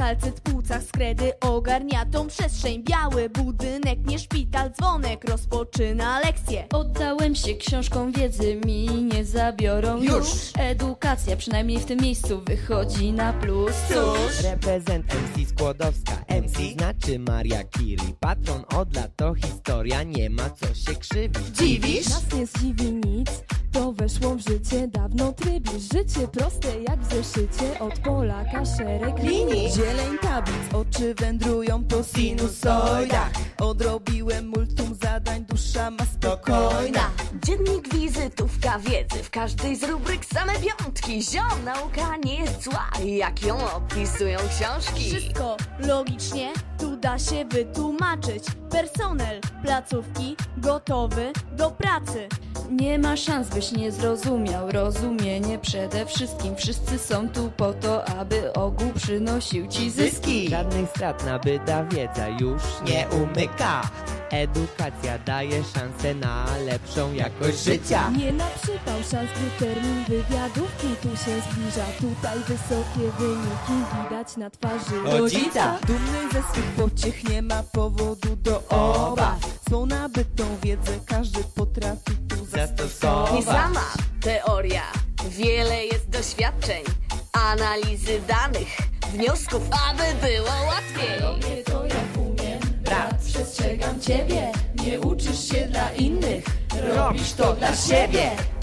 Falset, płucach, skredy ogarnia tą przestrzeń. Biały budynek, nie szpital, dzwonek rozpoczyna lekcję. Oddałem się książkom, wiedzy mi nie zabiorą już. Edukacja przynajmniej w tym miejscu wychodzi na plus. Cóż, Reprezent MC Skłodowska. MC znaczy Maria Curie. Patron od lat to historia, nie ma co się krzywić. Dziwisz? Nas nie zdziwi nic, to weszło w życie dawno trybisz. Życie proste jak w zeszycie, od Polaka szereg linii. Zieleń tablic, oczy wędrują po sinusoidach. Odrobiłem multum zadań, dusza ma spokojna. Dziennik, wizytówka wiedzy, w każdej z rubryk same piątki. Ziom, nauka nie jest zła, jak ją opisują książki. Wszystko logicznie tu da się wytłumaczyć. Personel placówki gotowy do pracy. nie ma szans, byś nie zrozumiał. Rozumienie przede wszystkim. Wszyscy są tu po to, aby ogół przynosił ci zyski. Żadnych strat nabyta wiedza już nie umyka. Edukacja daje szansę na lepszą jakość życia. Nie na przypał szans, gdy termin wywiadówki tu się zbliża. Tutaj wysokie wyniki widać na twarzy rodzica. Dumny ze swych pociech, nie ma powodu do obaw. Swą nabytą wiedzę każdy potrafi tu zastosować. Nie sama teoria, wiele jest doświadczeń, analizy danych, wniosków, aby było łatwiej. Robię to jak umiem, brat, przestrzegam ciebie. Nie uczysz się dla innych, robisz to dla siebie.